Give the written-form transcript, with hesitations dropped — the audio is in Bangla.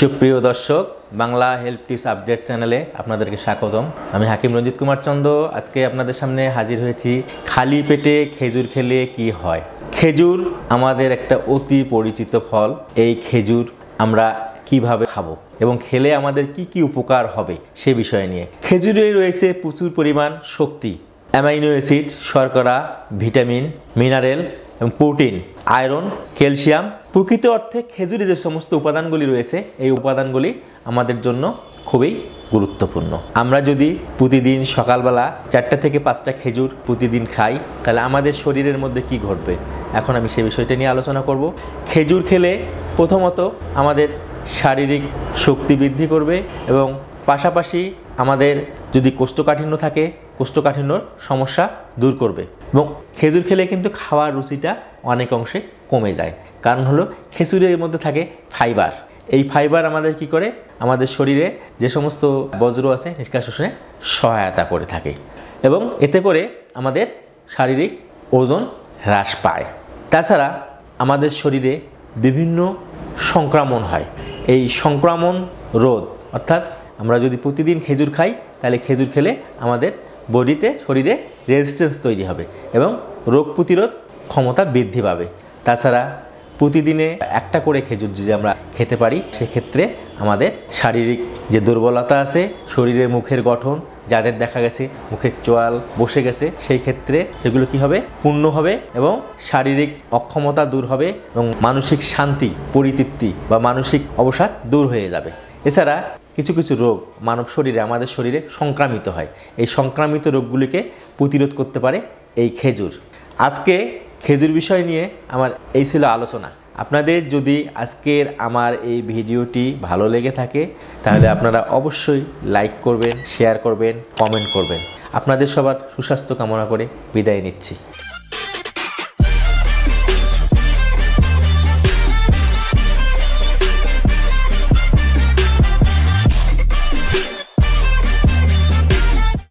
সুপ্রিয় দর্শক, বাংলা হেলথ টিপস আপডেট চ্যানেলে আপনাদেরকে স্বাগতম। আমি হাকিম রঞ্জিত কুমার চন্দ আজকে আপনাদের সামনে হাজির হয়েছি। খালি পেটে খেজুর খেলে কি হয়। খেজুর আমাদের একটা অতি পরিচিত ফল। এই খেজুর আমরা কিভাবে খাবো এবং খেলে আমাদের কি কি উপকার হবে সে বিষয় নিয়ে। খেজুরে রয়েছে প্রচুর পরিমাণ শক্তি, অ্যামাইনো অ্যাসিড, শর্করা, ভিটামিন, মিনারেল এবং প্রোটিন, আয়রন, ক্যালসিয়াম। প্রকৃত অর্থে খেজুরে যে সমস্ত উপাদানগুলি রয়েছে এই উপাদানগুলি আমাদের জন্য খুবই গুরুত্বপূর্ণ। আমরা যদি প্রতিদিন সকালবেলা 4টা থেকে 5টা খেজুর প্রতিদিন খাই তাহলে আমাদের শরীরের মধ্যে কি ঘটবে, এখন আমি সেই বিষয়টা নিয়ে আলোচনা করব। খেজুর খেলে প্রথমত আমাদের শারীরিক শক্তি বৃদ্ধি করবে এবং পাশাপাশি আমাদের যদি কোষ্ঠকাঠিন্য থাকে কোষ্ঠকাঠিন্যর সমস্যা দূর করবে এবং খেজুর খেলে কিন্তু খাওয়ার রুচিটা অনেক অংশে কমে যায়। কারণ হলো খেজুরের মধ্যে থাকে ফাইবার। এই ফাইবার আমাদের কি করে, আমাদের শরীরে যে সমস্ত বজ্র আছে নিষ্কাশনে সহায়তা করে থাকে এবং এতে করে আমাদের শারীরিক ওজন হ্রাস পায়। তাছাড়া আমাদের শরীরে বিভিন্ন সংক্রমণ হয়। এই সংক্রমণ রোধ অর্থাৎ আমরা যদি প্রতিদিন খেজুর খাই তাহলে খেজুর খেলে আমাদের বডিতে শরীরে রেজিস্ট্যান্স তৈরি হবে এবং রোগ প্রতিরোধ ক্ষমতা বৃদ্ধি পাবে। তাছাড়া প্রতিদিনে একটা করে খেজুর যদি আমরা খেতে পারি সেক্ষেত্রে আমাদের শারীরিক যে দুর্বলতা আছে, শরীরের মুখের গঠন যাদের দেখা গেছে মুখের চোয়াল বসে গেছে, সেই ক্ষেত্রে সেগুলো কি হবে, পূর্ণ হবে এবং শারীরিক অক্ষমতা দূর হবে এবং মানসিক শান্তি, পরিতৃপ্তি বা মানসিক অবসাদ দূর হয়ে যাবে। এছাড়া কিছু কিছু রোগ মানব শরীরে, আমাদের শরীরে সংক্রামিত হয়। এই সংক্রামিত রোগগুলিকে প্রতিরোধ করতে পারে এই খেজুর। আজকে খেজুর বিষয় নিয়ে আমার এই ছিল আলোচনা। আপনাদের যদি আজকের আমার এই ভিডিওটি ভালো লেগে থাকে তাহলে আপনারা অবশ্যই লাইক করবেন, শেয়ার করবেন, কমেন্ট করবেন। আপনাদের সবার সুস্বাস্থ্য কামনা করে বিদায় নিচ্ছি।